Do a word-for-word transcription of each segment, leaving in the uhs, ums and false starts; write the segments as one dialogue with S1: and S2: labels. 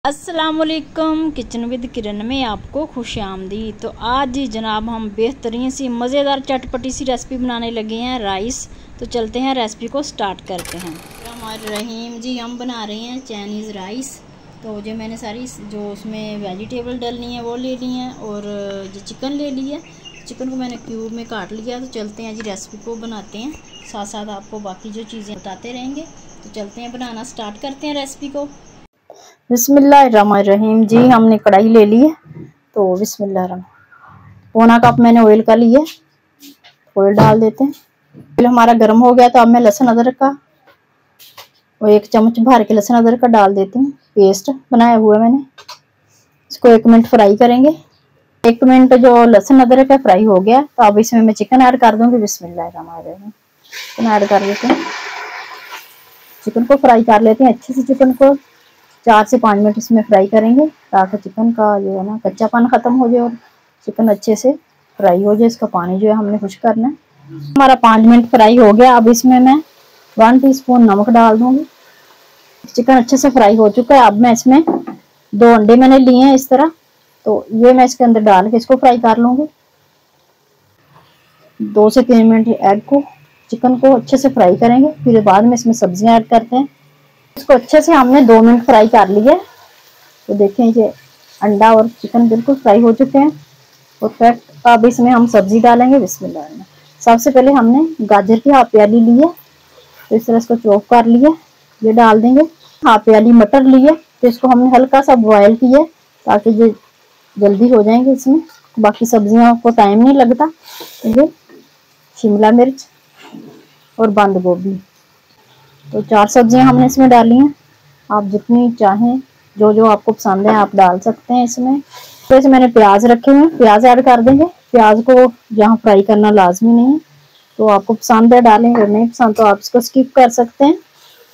S1: अस्सलामुअलैकुम, kitchen with किरण में आपको खुश आमदी। तो आज जी जनाब हम बेहतरीन सी मज़ेदार चटपटी सी रेसिपी बनाने लगे हैं, राइस। तो चलते हैं रेसिपी को स्टार्ट करते हैं। हमारे रहीम जी हम बना रहे हैं चाइनीज़ राइस। तो जो मैंने सारी जो उसमें वेजिटेबल डलनी है वो ले ली हैं, और जो चिकन ले ली है, चिकन को मैंने क्यूब में काट लिया। तो चलते हैं जी रेसिपी को बनाते हैं, साथ साथ आपको बाकी जो चीज़ें बताते रहेंगे। तो चलते हैं बनाना स्टार्ट करते हैं रेसिपी को। बिस्मिल्लाहिर्रहमानिर्रहीम जी, हमने कढ़ाई ले ली है। तो बिस्मिल्लाह, पौना कप मैंने ऑयल का लिया, ऑयल डाल देते हैं। ऑयल हमारा गर्म हो गया तो अब मैं लहसुन अदरक का और एक चम्मच भर के लहसुन अदरक का डाल देती हूँ, पेस्ट बनाया हुआ है मैंने। इसको एक मिनट फ्राई करेंगे। एक मिनट जो लहसुन अदरक का फ्राई हो गया तो अब इसमें मैं चिकन ऐड कर दूंगी। बिस्मिल्लाहिर्रहमानिर्रहीम, चिकन ऐड कर देते हैं। चिकन को फ्राई कर लेते हैं अच्छे से। चिकन को चार से पाँच मिनट इसमें फ्राई करेंगे ताकि चिकन का जो है ना कच्चापन ख़त्म हो जाए और चिकन अच्छे से फ्राई हो जाए। इसका पानी जो है हमने खुश करना है। हमारा पाँच मिनट फ्राई हो गया। अब इसमें मैं वन टीस्पून नमक डाल दूंगी। चिकन अच्छे से फ्राई हो चुका है। अब मैं इसमें दो अंडे मैंने लिए हैं इस तरह, तो ये मैं इसके अंदर डाल के इसको फ्राई कर लूँगी। दो से तीन मिनट एग को चिकन को अच्छे से फ्राई करेंगे, फिर बाद में इसमें सब्जियाँ ऐड करते हैं। इसको अच्छे से हमने दो मिनट फ्राई कर लिया। तो देखें ये अंडा और चिकन बिल्कुल फ्राई हो चुके हैं परफेक्ट। अब इसमें हम सब्जी डालेंगे। बिस्मिल्लाह। सबसे पहले हमने गाजर की हाफ प्याली ली है, तो इस तरह इसको चॉप कर लिया, ये डाल देंगे। हाफ प्याली मटर ली है, तो इसको हमने हल्का सा बॉयल किया ताकि ये जल्दी हो जाएंगे इसमें। बाकी सब्जियों को टाइम नहीं लगता। ये शिमला मिर्च और बंद गोभी, तो चार सब्जियां हमने इसमें डाली हैं। आप जितनी चाहें, जो जो आपको पसंद है आप डाल सकते हैं इसमें। तो इसमें मैंने प्याज रखे हुए, प्याज ऐड कर देंगे। प्याज को यहाँ फ्राई करना लाजमी नहीं है, तो आपको पसंद है डालें, अगर नहीं पसंद तो आप इसको स्किप कर सकते हैं।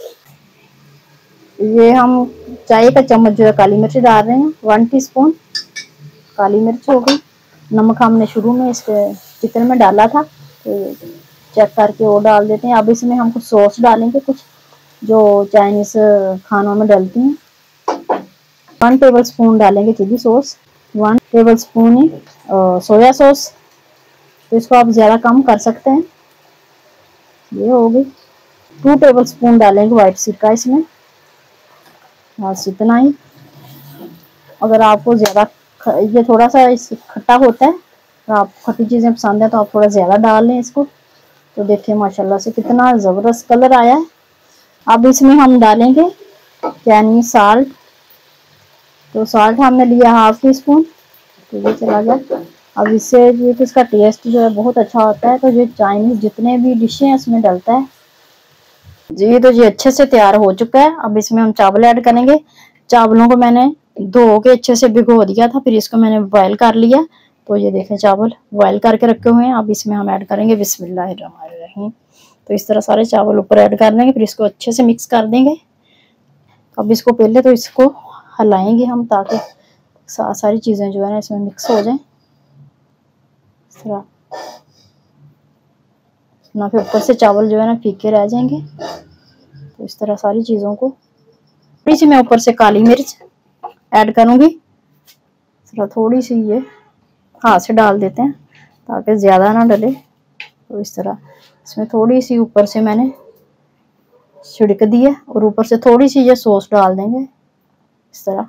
S1: ये हम चाय का चम्मच जो है काली मिर्च डाल रहे हैं, वन टीस्पून काली मिर्च हो गई। नमक हमने शुरू में इसके चिकन में डाला था, तो चेक करके वो डाल देते हैं। अब इसमें हम कुछ सॉस डालेंगे, कुछ जो चाइनीज खानों में डलती हैं। वन टेबल स्पून डालेंगे chilli sauce, one tablespoon ही सोया सॉस। तो इसको आप ज़्यादा कम कर सकते हैं। ये हो गई। टू टेबल स्पून डालेंगे वाइट सिरका इसमें, बस इतना ही। अगर आपको ज़्यादा ये थोड़ा सा इस खट्टा होता है, तो आप खट्टी चीज़ें पसंद है तो आप थोड़ा ज़्यादा डाल लें इसको। तो देखिए माशाल्लाह से कितना ज़बरदस्त कलर आया है। अब इसमें हम डालेंगे चाइनीज साल्ट। तो साल्ट हमने लिया हाफ टी स्पून, तो ये चला गया। अब इससे ये इसका टेस्ट जो है बहुत अच्छा होता है। तो ये चाइनीज जितने भी डिशें हैं इसमें डलता है जी। तो ये अच्छे से तैयार हो चुका है। अब इसमें हम चावल ऐड करेंगे। चावलों को मैंने धो के अच्छे से भिगो दिया था, फिर इसको मैंने बॉयल कर लिया। तो ये देखें चावल बॉयल करके रखे हुए हैं। अब इसमें हम ऐड करेंगे बिस्मिल्लाहिर्रहमानिर्रहीम। तो इस तरह सारे चावल ऊपर ऐड कर देंगे, फिर इसको अच्छे से मिक्स कर देंगे। अब इसको पहले तो इसको हिलाएंगे हम ताकि सा, सारी चीज़ें जो है ना इसमें मिक्स हो जाएं। इस तरह ना, फिर ऊपर से चावल जो है ना फीके रह जाएंगे। तो इस तरह सारी चीज़ों को, थोड़ी सी मैं ऊपर से काली मिर्च ऐड करूँगी। थोड़ी सी ये हाथ से डाल देते हैं ताकि ज़्यादा ना डले। तो इस तरह इसमें थोड़ी सी ऊपर से मैंने छिड़क दी है, और ऊपर से थोड़ी सी ये सॉस डाल देंगे इस तरह,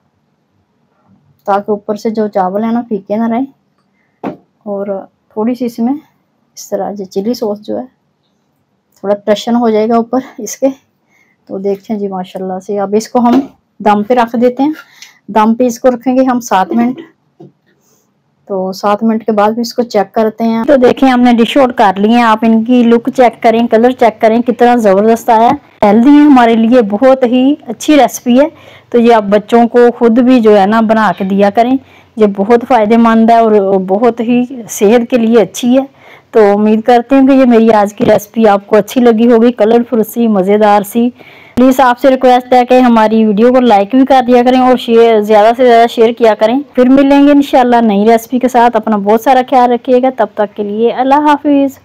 S1: ताकि ऊपर से जो चावल है ना फीके ना रहे। और थोड़ी सी इसमें इस तरह जो चिली सॉस जो है थोड़ा टशन हो जाएगा ऊपर इसके। तो देखते हैं जी माशाल्लाह से। अब इसको हम दम पे रख देते हैं। दम पे इसको रखेंगे हम सात मिनट। तो सात मिनट के बाद भी इसको चेक करते हैं। तो देखें हमने डिश आउट कर लिए हैं। आप इनकी लुक चेक करें, कलर चेक करें, कितना ज़बरदस्त आया है। हेल्दी है, हमारे लिए बहुत ही अच्छी रेसिपी है। तो ये आप बच्चों को खुद भी जो है ना बना के दिया करें। ये बहुत फ़ायदेमंद है और बहुत ही सेहत के लिए अच्छी है। तो उम्मीद करते हैं कि ये मेरी आज की रेसिपी आपको अच्छी लगी होगी, कलरफुल सी, मज़ेदार सी। प्लीज़ आपसे रिक्वेस्ट है कि हमारी वीडियो को लाइक भी कर दिया करें और शेयर ज़्यादा से ज़्यादा शेयर किया करें। फिर मिलेंगे इंशाल्लाह नई रेसिपी के साथ। अपना बहुत सारा ख्याल रखिएगा। तब तक के लिए अल्लाह हाफिज़।